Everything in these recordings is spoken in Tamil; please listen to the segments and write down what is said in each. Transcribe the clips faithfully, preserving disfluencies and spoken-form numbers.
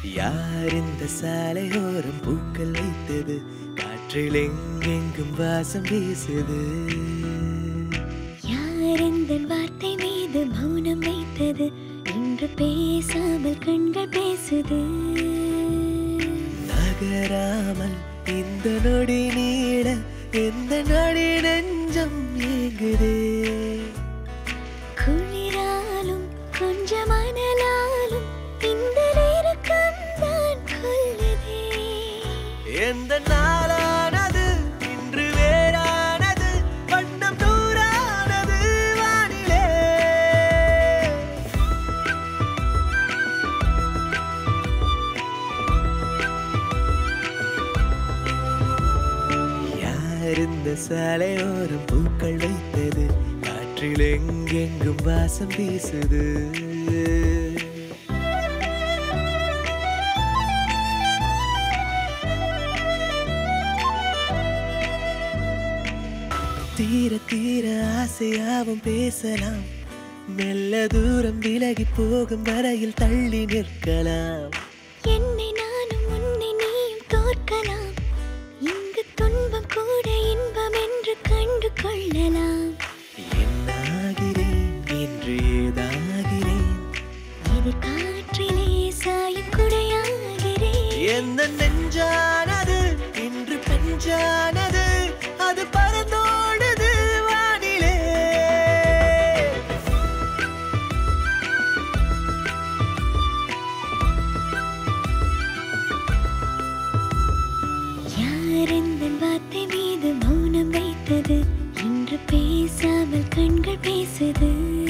யார் இந்த சாலையோரம் பூக்கள் வைத்தது? காற்றில் எங்கெங்கும் வாசம் வீசுது. யார் இந்த வார்த்தை மீது மௌனம் வைத்தது? இன்று பேசாமல் கண்கள் பேசுது. நகராமல் இந்த நொடி நீட எந்த நொடி நெஞ்சம் ஏங்குதே. குளிராலும் கொஞ்சம் மணலாலும் இந்த நேரக்கம் தான் கொல்லுதே. எந்த நாளானது இன்று வேறானது, வண்ணம் தூரானது வானிலே. யார் இந்த சாலையோரம் பூக்கள் வைத்தது? காற்றில் எங்கெங்கும் வாசம் வீசுது. தீர தீர ஆசையாவும் பேசலாம், மெல்ல தூரம் விலகி போகும் வரையில் தள்ளி நிற்கலாம். என்னை நானும் உன்னை நீயும் தோற்கலாம், இங்கு துன்பம் கூட இன்பம் என்று கண்டு கொள்ளலாம். என்னாகிறேன் என்று ஏதாகிறேன், இது காற்றிலே சாயும் குடையாகிறேன். எந்த நெஞ்சானது இன்று பெஞ்சானது, அது பறந்தோடுது வானிலே. யார் இந்த வார்த்தை மீது மௌனம் வைத்தது? இன்று பேசாமல் கண்கள் பேசுது.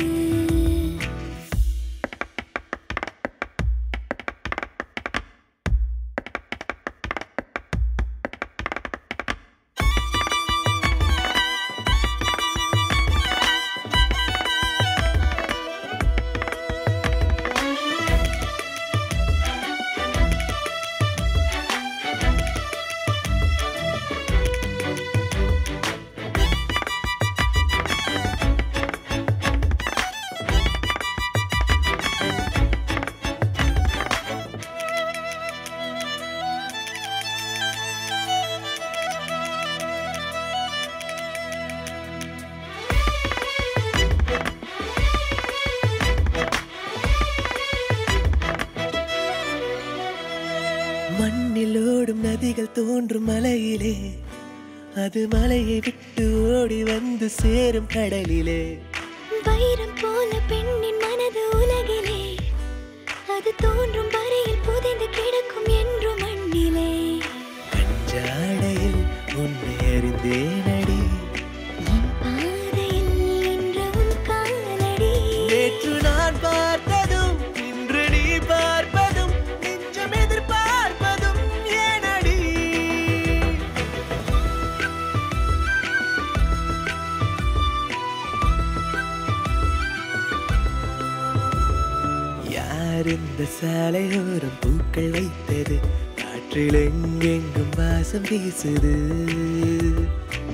மண்ணில் ஓடும் நதிகள் தோன்றும் மலையிலே, அது மலையை விட்டு ஓடி வந்து சேரும் கடலிலே. வைரம் போல பெண்ணின் மனது உலகிலே, அது தோன்றும் வரையில் புதைந்து கிடக்கும் என்று மண்ணிலே. பஞ்சாடையில் உன்னை அறிந்தேனடி, என் பாதையில் நின்ற உன் காலடி. நேற்று நான் பார்த்ததும் இன்று நீ பார்ப்பதும், நெஞ்சம் எதிர்பார்ப்பதும் ஏனடி? யார் இந்த சாலையோரம் பூக்கள் வைத்தது? காற்றில் எங்கெங்கும் வாசம் வீசுது.